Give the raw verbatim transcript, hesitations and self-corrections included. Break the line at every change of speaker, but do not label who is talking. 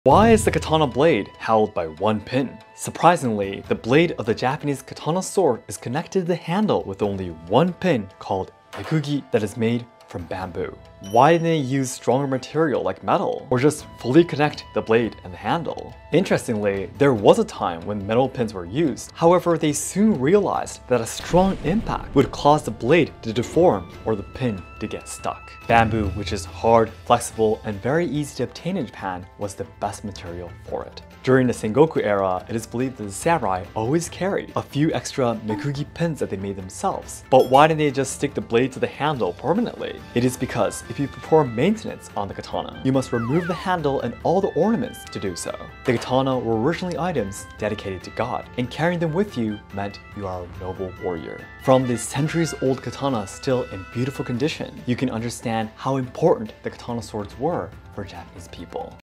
Why is the katana blade held by one pin? Surprisingly, the blade of the Japanese katana sword is connected to the handle with only one pin called Mekugi that is made from bamboo. Why didn't they use stronger material like metal, or just fully connect the blade and the handle? Interestingly, there was a time when metal pins were used. However, they soon realized that a strong impact would cause the blade to deform or the pin to get stuck. Bamboo, which is hard, flexible, and very easy to obtain in Japan, was the best material for it. During the Sengoku era, it is believed that the samurai always carried a few extra Mekugi pins that they made themselves. But why didn't they just stick the blade to the handle permanently? It is because if you perform maintenance on the katana, you must remove the handle and all the ornaments to do so. The katana were originally items dedicated to God, and carrying them with you meant you are a noble warrior. From this centuries-old katana still in beautiful condition, you can understand how important the katana swords were for Japanese people.